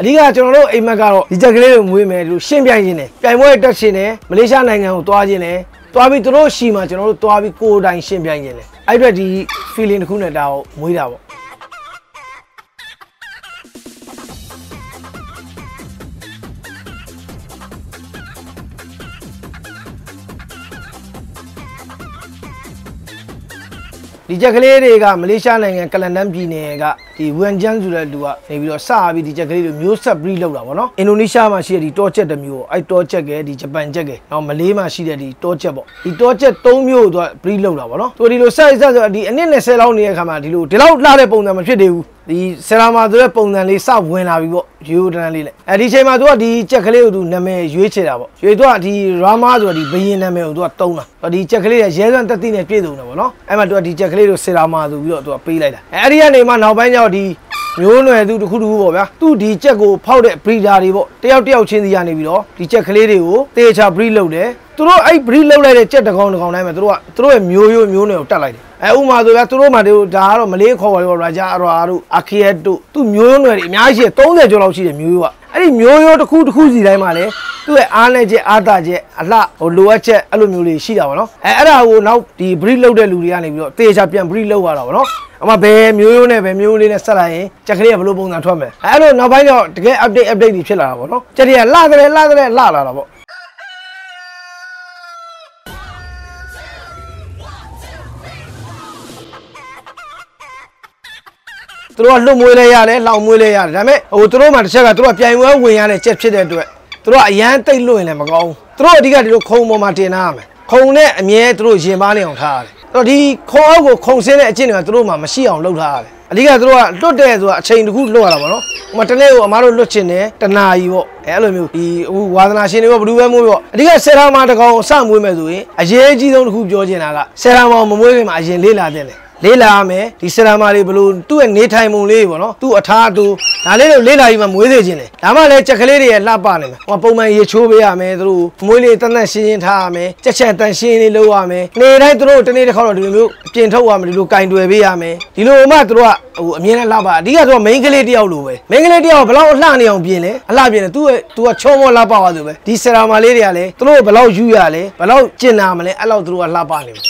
အဓိကကျွန်တော်တို့အိမ်မက်ကတော့ဒီချက်ကလေးကိုမွေးမယ်လို့ရှင်းပြခြင်းနဲ့ပြိုင်ပွဲတက်ခြင်းနဲ့မလေးရှားနိုင်ငံကိုသွားခြင်းနဲ့သွားပြီးသူတို့ရှီမှာကျွန်တော်တို့သွားပြီးကိုယ်တိုင်ရှင်းပြခြင်းနဲ့အဲ့အတွက်ဒီ feeling တစ်ခုနဲ့ဒါကိုမွေးတာပေါ့ဒီချက်ကလေးတွေကမလေးရှားနိုင်ငံကလန်တန်ပြည်နယ်ကဒီဝန်ကျန်းဆိုတဲ့လူကနေပြီးတော့စပြီးဒီချက်ကလေးတွေမျိုးဆက် breed လောက်တာပေါ့နော်အင်ဒိုနီးရှားမှာရှိတဲ့ဒီတောချက်တစ်မျိုးအဲ့တောချက်ကဒီဂျပန်ချက်ကနောက်မလေးမှာရှိတဲ့ဒီတောချက်ပေါ့ဒီတောချက်၃မျိုးသူက breed လောက်တာပေါ့နော်သူဒီလိုဆက်ဆိုဒီအနည်း20လောက်နေတဲ့ခါမှာဒီလောက်လှတဲ့ပုံစံမဖြစ်သေးဘူးဒီဆရာမဆိုတဲ့ပုံစံလေးစဝင်လာပြီပေါ့ရိုးတန်းလေးနဲ့အဲဒီချိန်မှာသူကဒီချက်ကလေးကိုသူနာမည်ရွေးချယ်တာပေါ့ရွေးသူကဒီရာမာဆိုဒီဘယင်နာမည်ကိုသူကတုံးတာဒီချက်ကလေးကရဲစွမ်းတက်တိနဲ့ပြည့်စုံတယ်ပေါ့နော်အဲ့မှာသူကဒီချက်ကလေးကိုဆရာမဆိုပြီးတော့သူကပေးလိုက်တာအဲ့ဒီကနေမှနောက်ပိုင်းကျတော့ဒီမျိုးနွယ်သူတစ်ခုပေါ့ဗျာသူဒီချက်ကိုဖောက်တဲ့ breeder တွေပေါ့တယောက်ချင်းစီရနေပြီးတော့ဒီချက်ကလေးတွေကိုတေချာ breed လုပ်တယ်သူတို့အဲ့ breed လုပ်လိုက်တဲ့ချက်တစ်ကောင်တိုင်းမှာသူတို့ရဲ့မျိုးရိုးမျိုးနွယ်ကိုတက်လိုက်တယ်ဥမာဆိုဗျာသူတို့မှဒါကတော့မလေးခေါ်ပါရောရာဂျာအရာတို့အာခီယက်တို့သူမျိုးနွယ်တွေအများကြီး30ကျော်လောက်ရှိတယ်မျိုးရိုးကအဲ့ဒီမျိုးရိုးတစ်ခုစီတိုင်းမှာလည်းသူ့ရဲ့အားနဲ့ချက်အားတာချက်အလှလိုအပ်ချက်အဲ့လိုမျိုးလေးရှိတာပေါ့နော်အဲ့ဒါကိုနောက်ဒီ breed လုပ်တဲ့လူတွေကနေပြီးတော့တေချာပြန် breed လုပ်ရတာပေါ့နော်အမဘယ်မျိုးရိုးနဲ့ဘယ်မျိုးလေးနဲ့ဆက်လိုက်ရင်ချက်ကလေးကဘယ်လိုပုံစံထွက်မလဲအဲ့လိုနောက်ပိုင်းတော့တကယ် update တွေဖြစ်လာတာပေါ့နော်ချက်တွေကလှလာတာပေါ့သူတို့ကလွတ်မွေးလဲရတယ်လောင်မွေးလဲရတယ်ဒါပေမဲ့သူတို့မှတစ်ချက်ကသူတို့ကပြိုင်ပွဲဝင်ရတဲ့ချက်ဖြစ်တဲ့အတွက်သူတို့ကအရန်တိတ်လွတ်ရင်လည်းမကောင်းဘူးသူတို့အဓိကဒီလိုခုံပေါ်မှာတင်ထားရမယ်ခုံနဲ့အမြဲသူတို့ရင်ပါနေအောင်ထားရတယ်အဲ့တော့ဒီခုံအောက်ကိုခုံဆင်းတဲ့အကျင့်တွေကသူတို့မှမရှိအောင်လုပ်ထားရတယ်အဓိကသူတို့ကလွတ်တယ်ဆိုတာအချိန်တစ်ခုလွတ်ရတာပေါ့နော်ဟိုမှာတနေ့ကိုအမားတို့လွတ်ချင်တယ်တနာကြီးပေါ့အဲ့လိုမျိုးဒီဝါသနာရှင်တွေပေါ့ဘယ်သူပဲမွေးပေါ့အဓိကဆယ်ရာမာတကောင်စမွေးမယ်ဆိုရင်အရေးကြီးဆုံးတစ်ခုပြောချင်တာကဆယ်ရာမာမမွေးခင်မှာအရင်လေးလာတဲ့လေလေးလာမယ်ဒီဆရာမလေးဘလို့သူ့ရဲ့နေထိုင်ပုံလေးပေါ့နော်သူ့အထားသူဒါလေးတို့လေးလာပြီးမှမွေးသေးခြင်းလေဒါမှလည်းချက်ကလေးတွေရဲ့လှပနေမယ်ဟိုပုံမှန်ရေချိုးပေးရမယ်သူတို့မွေးလေးတန်းရှင်းထားရမယ်ချက်တန်ရှင်းလေးလုပ်ရမယ်နေတိုင်းသူတို့တနေ့တစ်ခါတော့ဒီလိုမျိုးအပြင်ထုတ်ရမယ်ဒီလိုကင်တွယ်ပေးရမယ်ဒီလိုမှသူတို့ကဟိုအမြင်နဲ့လှပအဓိကသူက main ကလေးတယောက်လိုပဲ main ကလေးတယောက်ဘယ်လောက်အလှနေအောင်ပြင်လဲအလှပြင်လဲသူကချောမောလှပသွားဆိုပဲဒီဆရာမလေးတွေကလည်းသူတို့ဘယ်လောက်ယူရလဲဘယ်လောက်ကျင်နာမလဲအဲ့လောက်သူတို့ကလှပနေတယ်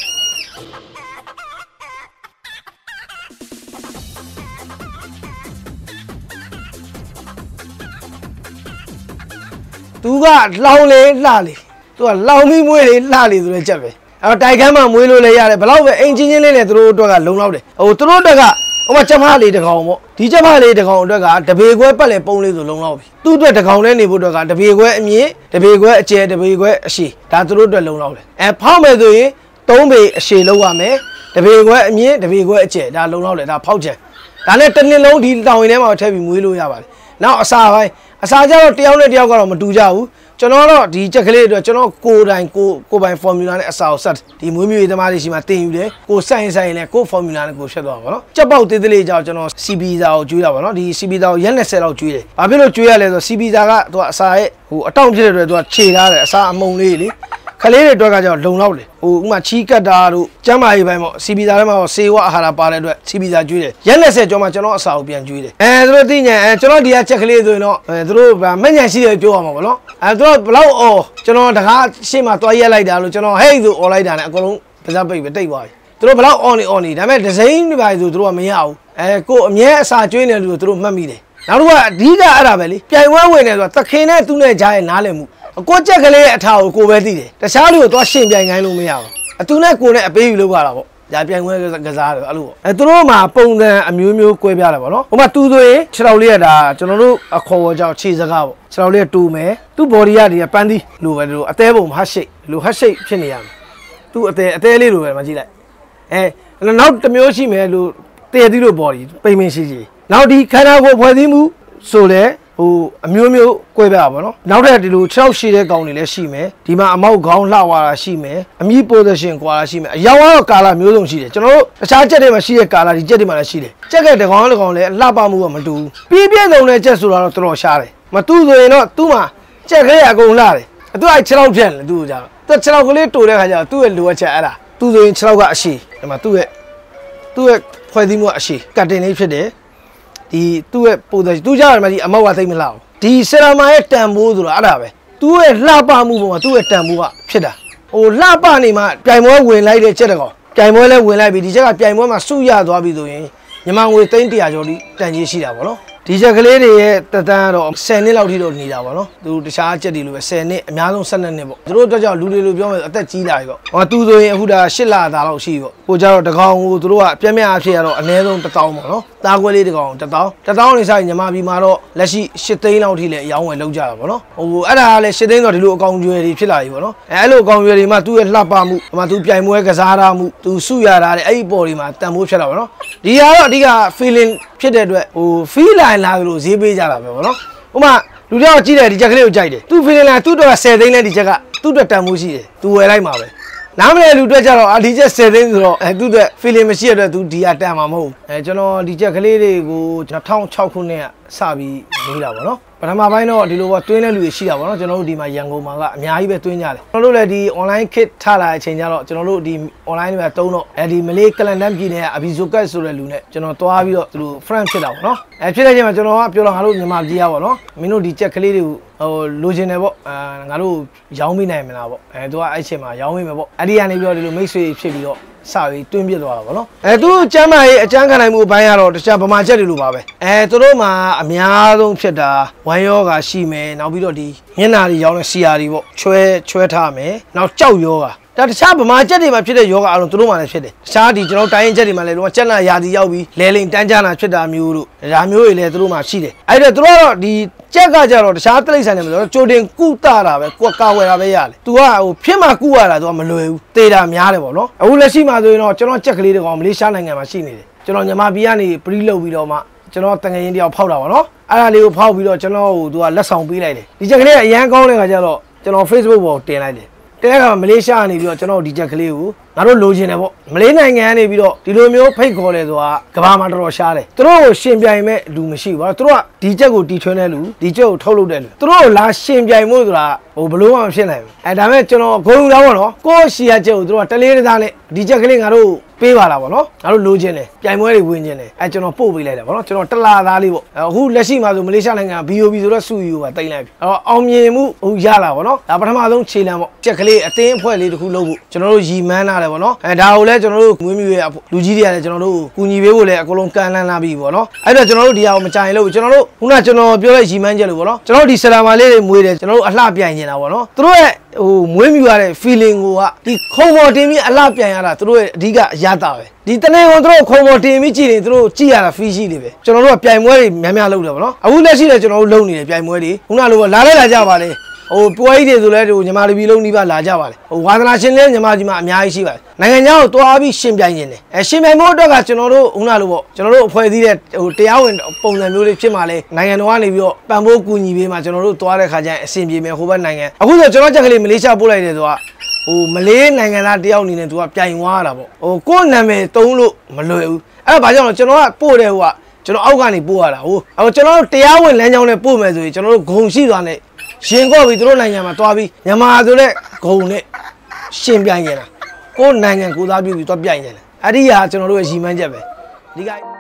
သူကလောင်လေလှလေသူကလောင်ပြီးမွေးလေလှလေဆိုတဲ့ချက်ပဲအဲ့တော့တိုက်ခန်းမှာမွေးလို့လည်းရတယ်ဘယ်လောက်ပဲအင်ချင်းချင်းလေးနဲ့သူတို့အတွက်ကလုံလောက်တယ်ဟိုသူတို့အတွက်ကဟိုမှာချက်ဖားလေးတစ်ကောင်ပေါ့ဒီချက်ဖားလေးတစ်ကောင်အတွက်ကတပေခွဲပတ်လေပုံလေးဆိုလုံလောက်ပြီသူ့အတွက်တစ်ကောင်နဲ့နေဖို့အတွက်ကတပေခွဲအမြင့်တပေခွဲအကျယ်တပေခွဲအရှည်ဒါသူတို့အတွက်လုံလောက်တယ်ဖောက်မယ်ဆိုရင်3ပေအရှည်လောက်ရမယ်တပေခွဲအမြင့်တပေခွဲအကျယ်ဒါလုံလောက်တယ်ဒါဖောက်ချက်ဒါနဲ့တစ်နှစ်လုံးဒီတောင်ရင်ထဲမှာထည့်ပြီးမွေးလို့ရပါတယ်နောက်အစာပိုင်းအစာကြတော့တယောက်နဲ့တယောက်ကတော့မတူကြဘူးကျွန်တော်တော့ဒီချက်ကလေးတွေကျွန်တော်ကိုယ်ပိုင် formula နဲ့အစာကိုစက်ဒီမွေးမြူရေးသမားတွေရှိမှတင်ယူတယ်ကိုဆိုင်နဲ့ကို formula နဲ့ကိုဖြတ်သွားပါတော့ကြက်ပေါက်သေးသေးလေးကြောင့်ကျွန်တော် CB စာကိုကျွေးတာပါနော်ဒီ CB စာကိုရက်20လောက်ကျွေးတယ်ဘာဖြစ်လို့ကျွေးရလဲဆိုတော့ CB စာကသူကအစာရဲ့ဟိုအတောင့်ဖြစ်တဲ့အတွက်သူကခြေထားတယ်အစာအမုံလေးလေခလေးတွေအတွက်ကကြောင့်လုံလောက်တယ်ဟိုဥမာချီးကတ်တာတို့ကျမ်းမာရေးပိုင်းပေါ့ CB စာထဲမှာဆေးဝါးအာဟာရပါတဲ့အတွက် CB စာကျွေးတယ်ရက်20ကျော်မှကျွန်တော်အစာကိုပြန်ကျွေးတယ်သူတို့သိညာကျွန်တော်ဒီကချက်ကလေးဆိုရင်တော့သူတို့မညံရှိတယ်ပြောရမှာပေါ့နော်သူတို့ဘလောက်အော်ကျွန်တော်တကားရှေ့မှာတွားရက်လိုက်တာလို့ကျွန်တော်ဟဲ့ဆိုអော်လိုက်တာနဲ့အကုန်လုံးပါးစပ်ပိတ်ပဲတိတ်သွားပြီသူတို့ဘလောက်အော်နေဒါပေမဲ့ဒီဇိမ်းတွေပါဆိုသူတို့ကမရဘူးကိုအမြဲအစာကျွေးနေလို့သူတို့မှတ်မိတယ်နောက်တစ်ခုကအဓိကအဲ့ဒါပဲလေပြိုင်ပွဲဝင်နေဆိုတာသခင်နဲ့သူ့နဲ့ကြားရဲ့နားလည်မှုကိုချက်ကလေးရဲ့အထာကိုကိုပဲသိတယ်တခြားလူကိုသွားရှင်ပြိုင်ခိုင်းလို့မရဘူးအတူနဲ့ကိုနဲ့အပေးယူလုပ်ရတာပေါ့ညာပြိုင်ပွဲကစားတယ်အဲ့လိုပေါ့သူတို့မှာပုံစံအမျိုးမျိုးကွဲပြားတယ်ပေါ့နော်ဟိုမှာသူဆိုရင်ခြေထောက်လေးကဒါကျွန်တော်တို့အခေါ်အကြောင်းခြေစကားပေါ့ခြေထောက်လေးကတူမယ်သူ့ body ကဒီပန်းသီးလိုပဲလို့အသေးပုံဟတ်ရှိတ်လိုဟတ်ရှိတ်ဖြစ်နေရမယ်သူ့အသေးလေးလိုပဲမကြည့်လိုက်နောက်တစ်မျိုးရှိမယ်လို့တည်သီးလို့ body ပိန်ရှိနောက်ဒီခန္ဓာကိုယ်ဖွဲ့စည်းမှုဆိုလဲဟိုအမျိုးမျိုးကွဲပြားပါတော့နောက်ထပ်ဒီလို6ရှိတဲ့ကောင်တွေလည်းရှိမယ်ဒီမှာအမောက်ခေါင်းလှဝါတာရှိမယ်အမြင့် position ကွာတာရှိမယ်အယောင်ကတော့ကာလာမျိုးစုံရှိတယ်ကျွန်တော်တို့တခြားချက်တွေမှာရှိတဲ့ကာလာဒီချက်တွေမှာလည်းရှိတယ်ချက်ကတကောင်လည်းလှပမှုကမတူဘူးပြည့်စုံတဲ့ချက်ဆိုတာတော့တော်တော်ရှားတယ်မတူဆိုရင်တော့သူ့မှာချက်ကလေးအကုန်လှတယ်သူက6လောက်ဖြတ်တယ်သူ့ကြတော့သူ6လောက်ကလေးတိုတဲ့ခါကျတော့သူ့ရဲ့လိုအပ်ချက်အဲ့ဒါသူဆိုရင်6လောက်ကအရှိဒီမှာသူ့ရဲ့ဖွဲ့စည်းမှုကအရှိကတ်တင်လေးဖြစ်တယ်ဒီသူ့ရဲ့ပုံစံသူကြရမှာဒီအမောက်ကသိမလားဒီဆရာမရဲ့တန်ဖိုးဆိုတာအဲ့ဒါပဲသူ့ရဲ့လှပမှုပုံမှာသူ့ရဲ့တန်ဖိုးကဖြစ်တာဟိုလှပနေမှပြိုင်ပွဲဝင်လိုက်တဲ့ချက်တကောင်ပြိုင်ပွဲလဲဝင်လိုက်ပြီဒီချက်ကပြိုင်ပွဲမှာစုရသွားပြီဆိုရင်ညီမငွေ300ကျော်ဒီတန်ကြီးရှိတာပေါ့နော်ဒီချက်ကလေးတွေရဲ့တက်တန်းကတော့10နှစ်လောက်ထိတော့နေတာပေါ့နော်သူတခြားချက်တွေလိုပဲ10နှစ်အများဆုံး12နှစ်ပေါ့သူတို့အတွက်ကြောင့်လူတွေလိုပြောမယ်အသက်ကြီးလာပြီပေါ့ဟောသူဆိုရင်အခုဒါ8လသားလောက်ရှိပြီပေါ့ကိုကြတော့တကောင်ကိုသူတို့ကပြက်မြတ်အဖြစ်ရတော့အနည်းဆုံး1000ပေါ့နော်သားခွဲလေးတကောင်1000နေဆိုင်ညီမပြီးမှာတော့လက်ရှိ8သိန်းလောက်ထိလည်းအယောင်းဝယ်လောက်ကြတာပေါ့နော်ဟိုအဲ့ဒါကလည်း8သိန်းဆိုတော့ဒီလိုအကောင်ကျွယ်တွေဖြစ်လာပြီပေါ့နော်အဲ့လိုအကောင်ကျွယ်တွေမှာသူ့ရဲ့လှပမှုအမှသူပြိုင်ပွဲကစားတာမှုသူစုရတာတဲ့အဲ့ဒီပေါ်တွေမှာတန်ဖိုးဖြစ်လာပေါ့နော်ဒီကတော့အဓိက feeling ဖြစ်တဲ့အတွက်ဟို feel လာလို့ဈေးပေးကြတာပဲပေါ့နော်ဥပမာလူတယောက်ကြည့်တယ်ဒီချက်ကလေးကိုကြိုက်တယ်သူ feeling လာသူ့တော့10သိန်းလဲဒီချက်ကသူ့အတွက်တန်ဖိုးရှိတယ်သူဝယ်လိုက်မှာပဲနားမလဲလူတွေ့ကြတော့ဒီချက်10သိန်းဆိုတော့သူ့အတွက် feeling မရှိရတဲ့သူဒီဟာတန်မှာမဟုတ်ဘူးကျွန်တော်ဒီချက်ကလေးတွေကို2006ခုနှစ်ကစပြီးနေတာပေါ့နော်ပထမပိုင်းတော့ဒီလိုပေါ့တွင်းတဲ့လူတွေရှိတာပေါ့နော်ကျွန်တော်တို့ဒီမှာရန်ကုန်မှာကအများကြီးပဲတွင်းကြတယ်ကျွန်တော်တို့လည်းဒီ online kit ထားလာတဲ့အချိန်ကျတော့ကျွန်တော်တို့ဒီ online တွေမှာတုံးတော့ဒီမလေးကလန်တန်ပြည်နယ်ကအဘီဇိုကတ်ဆိုတဲ့လူနဲ့ကျွန်တော်တွားပြီးတော့သူတို့ friend ဖြစ်တာပေါ့နော်ဖြစ်တဲ့ချိန်မှာကျွန်တော်ကပြောတော့ငါတို့မြန်မာပြည်ရပေါ့နော်မင်းတို့ဒီချက်ကလေးတွေကိုဟိုလိုချင်တယ်ပေါ့ငါတို့ရောင်းပေးနိုင်မလားပေါ့သူကအဲ့ချိန်မှာရောင်းပေးမယ်ပေါ့အဲ့ဒီကနေပြီးတော့ဒီလိုမိတ်ဆွေဖြစ်ပြီးတော့စပြီးတွင်းပြစ်သွားတာပေါ့နော်သူကျမ်းမာရေးအကျန်းခံနိုင်မှုအပိုင်းကတော့တခြားဗမာချက်တွေလိုပါပဲသူတို့မှာအများဆုံးဖြစ်တာဝမ်းယောဂါရှိမယ်နောက်ပြီးတော့ဒီမျက်နှာတွေရောင်းတဲ့ဆီယာတွေပေါ့ချွဲထားမယ်နောက်ကြောက်ယောဂါဒါတခြားဗမာချက်တွေမှာဖြစ်တဲ့ယောဂအားလုံးသူတို့မှလည်းဖြစ်တယ်တခြားဒီကျွန်တော်တိုင်းရင်ချက်တွေမှာလည်းတော့ကျက်နာရာသီရောက်ပြီးလဲလိန်တန်းကြနာဖြစ်တာမျိုးတို့ဒါမျိုးတွေလည်းသူတို့မှရှိတယ်အဲ့ဒါသူတို့ကတော့ဒီကြက်ကကြတော့တခြားတိရစ္ဆာန်တွေမလို့ကြိုတင်ကုသတာပဲကိုကာဝယ်တာပဲရတယ်။ तू ကဟိုဖြစ်မှကုရတာ तू ကမလွယ်ဘူး။သေတာများတယ်ပေါ့နော်။အခုလက်ရှိမှာဆိုရင်တော့ကျွန်တော်ကြက်ကလေးတွေကောင်မလေးရှားနိုင်ငံမှာရှိနေတယ်။ကျွန်တော်ညီမပြည်ကနေပရီးလုပ်ပြီးတော့မှကျွန်တော်တငယ်ချင်းတယောက်ဖောက်တာပေါ့နော်။အဲ့ဒါလေးကိုဖောက်ပြီးတော့ကျွန်တော်ဟို तू ကလက်ဆောင်ပေးလိုက်တယ်။ဒီကြက်ကလေးကအရန်ကောင်းတဲ့ခါကျတော့ကျွန်တော် Facebook ပေါ်တင်လိုက်တယ်။တဲကမလေးရှားကနေပြီးတော့ကျွန်တော်ဒီချက်ကလေးကိုငါတို့လိုချင်တယ်ပေါ့မလေးနိုင်ငံကနေပြီးတော့ဒီလိုမျိုးဖိတ်ခေါ်တယ်ဆိုတာကဘာမှတော်တော်ရှားတယ်သူတို့ကိုရှင်ပြိုင်မဲ့လူမရှိဘူးသူတို့ကဒီချက်ကိုတီထွန်းတဲ့လူဒီချက်ကိုထုတ်လုပ်တဲ့လူသူတို့ကိုလာရှင်ပြိုင်မှုဆိုတာဟိုဘလို့မှမဖြစ်နိုင်ဘူးဒါပေမဲ့ကျွန်တော်ဂုဏ်ယူတာပေါ့နော်ကိုယ့်ရှီယာချက်ကိုသူတို့ကတလေးတစ်သားနဲ့ဒီချက်ကလေးငါတို့ပေးပါလားပေါ့နော်ငါတို့လိုချင်တယ်ပြိုင်ပွဲတွေဝင်ချင်တယ်ကျွန်တော်ပို့ပေးလိုက်တယ်ပေါ့နော်ကျွန်တော်တလာသားလေးပေါ့အခုလက်ရှိမှာဆိုမလေးရှားနိုင်ငံ BOB ဆိုတော့စုယူပါတိတ်လိုက်ပြီအောင်မြင်မှုဟိုရလာပေါ့နော်ဒါပထမဆုံးခြေလမ်းပေါ့ချက်ကလေးအတင်းအဖွဲ့လေးတစ်ခုလုပ်ဖို့ကျွန်တော်တို့ရီမန်းလာတယ်ပေါ့နော်ဒါကိုလည်းကျွန်တော်တို့ငွေမြူရဲ့လူကြီးတွေကလည်းကျွန်တော်တို့ကူညီပေးဖို့လည်းအကုန်လုံးကန်လန်းလာပြီပေါ့နော်အဲ့တော့ကျွန်တော်တို့ဒီဟာကိုမကြိုင်လို့ကျွန်တော်တို့ခုနကျွန်တော်ပြောတဲ့ရီမန်းချက်လို့ပေါ့နော်ကျွန်တော်တို့ဒီဆလာမာလေးတွေမွေးတယ်ကျွန်တော်တို့အလှပြိုင်နေတာပေါ့နော်သူတို့ရဲ့ဟိုမွေးမြူရတဲ့ feeling ကိုကဒီခုံပေါ်တင်ပြီးအလှပြိုင်ရတာသူတို့ရဲ့အဓိကအရသာပဲဒီတနေ့ကသူတို့ခုံပေါ်တင်ပြီးကြည့်နေသူတို့ကြည့်ရတာ feel ရှိနေပဲကျွန်တော်တို့ကပြိုင်ပွဲတွေများများလုပ်တယ်ပေါ့နော်အခုလက်ရှိလည်းကျွန်တော်တို့လုပ်နေတယ်ပြိုင်ပွဲတွေခုနလိုပဲလာကြပါလေဟိုပွဲကြီးတွေဆိုလဲဟိုညီမလူပြည်လုံးနှီးပါလာကြပါလေဟိုဝါသနာရှင်လဲညီမကြီးမအများကြီးရှိပါတယ်နိုင်ငံခြားကိုတွားပြီးရှင်ပြိုင်နေတယ်ရှင်ပြိုင်မှုအတွက်ကကျွန်တော်တို့ခုနလိုပေါ့ကျွန်တော်တို့အဖွဲ့အစည်းတဲ့ဟိုတရားဝင်ပုံစံမျိုးလေးဖြစ်မှလဲနိုင်ငံတော်ကနေပြီးတော့ပံ့ပိုးကူညီပေးမှကျွန်တော်တို့တွားတဲ့ခါကျရင်အဆင်ပြေမယ်ဟိုဘက်နိုင်ငံအခုဆိုကျွန်တော်ချက်ကလေးမလေးရှားပို့လိုက်တယ်ဆိုတာဟိုမလေးနိုင်ငံသားတယောက်အနေနဲ့သူကပြိုင်သွားတာပေါ့ဟိုကိုယ့်နာမည်တုံးလို့မလွယ်ဘူးအဲ့ဒါဘာကြောင့်လဲကျွန်တော်ကပို့တယ်ဟိုကကျွန်တော်အောက်ကနေပို့ရတာဟိုကျွန်တော်တို့တရားဝင်လမ်းကြောင်းနဲ့ပို့မယ်ဆိုရင်ကျွန်တော်တို့ဂုံရှိသွားနဲ့ရှင်ကော့ပြီးသူတို့နိုင်ငံမှာတွားပြီးမြန်မာဆိုတဲ့ဂုံနဲ့ရှင်ပြိုင်နေတာကိုယ်နိုင်ငံကိုသားပြုပြီးတွားပြိုင်နေတာအဲ့ဒီဟာကျွန်တော်တို့ရဲ့ရည်မှန်းချက်ပဲဒီက